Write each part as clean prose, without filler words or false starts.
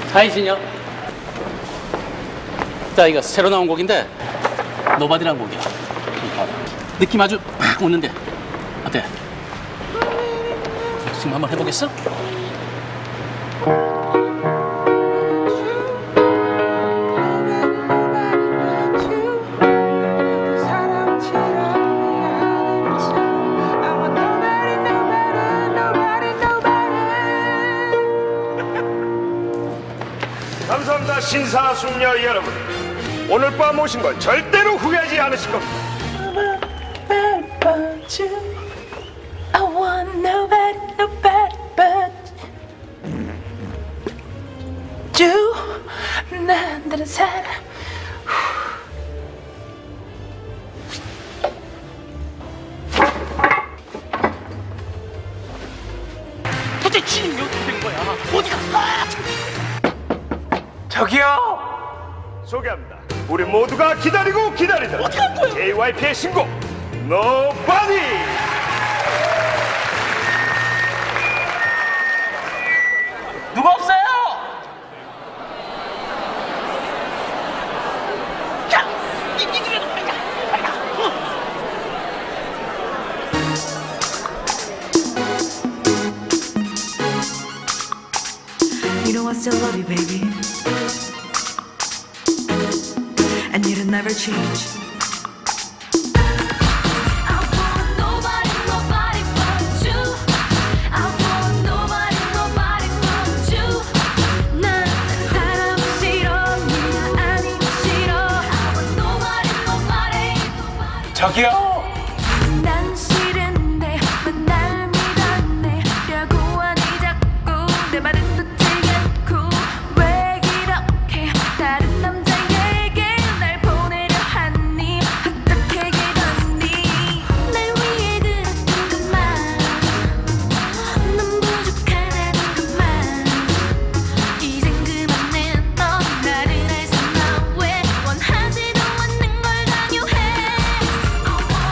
하이 진영. 자, 이거 새로 나온 곡인데 노바디라는 곡이야. 느낌 아주 팍 오는데 어때? 지금 한번 해보겠어? 감사합니다. 신사숙녀 여러분, 오늘 밤 오신 걸 절대로 후회하지 않으실 겁니다. I want nobody, nobody but you. 나는 사람. 도대체 진임이 어떻게 된 거야? 어디 갔어? 저기요! 소개합니다. 우리 모두가 기다리고 기다리던 어떻게 한 거야? JYP의 신곡 Nobody! 누가 없어요? 자, 니들이 빨리 가. You know I still love you, baby, and it'll never change. I want nobody, nobody but you. I want nobody, nobody but you. 난 사람 싫어, 네가 아니면 싫어. I want nobody, nobody, nobody. 저기요! 난 싫은데 왜 날 믿었네? 려고 하니 자꾸 내 말은 듣지 않고 왜 이렇게 다른 남자에게 날 보내려 하니? 어떻게 그러니? 날 위해 들었던 것만 넌 부족하다는 것만 이젠 그만해. 넌 나를 알잖아. 왜 원하지도 않는 걸 강요해? I want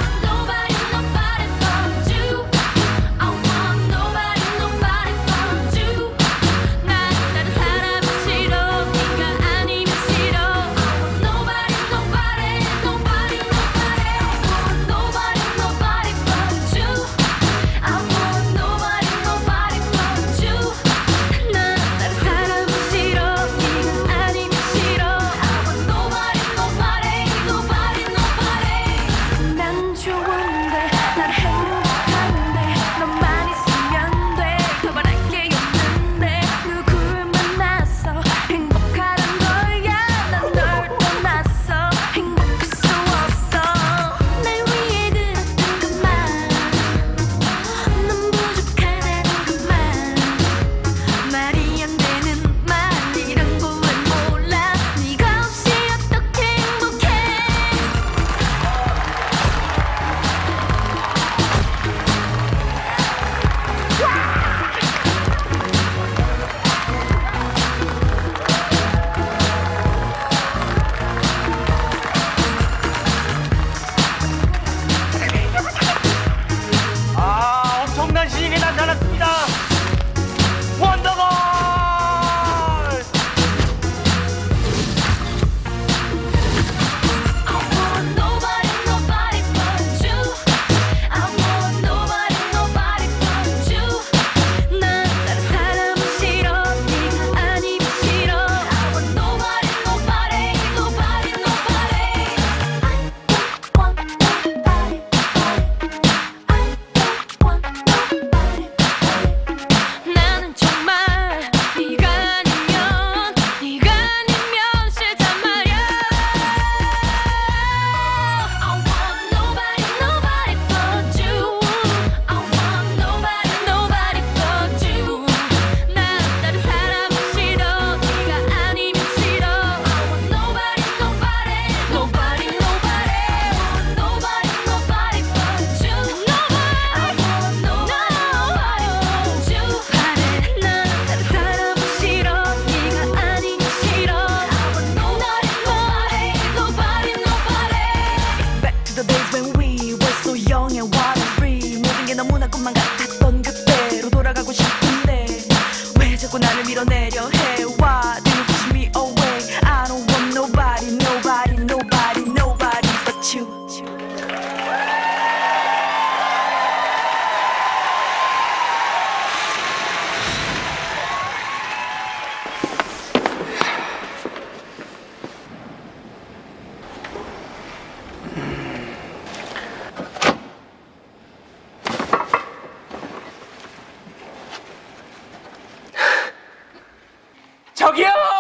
저기요!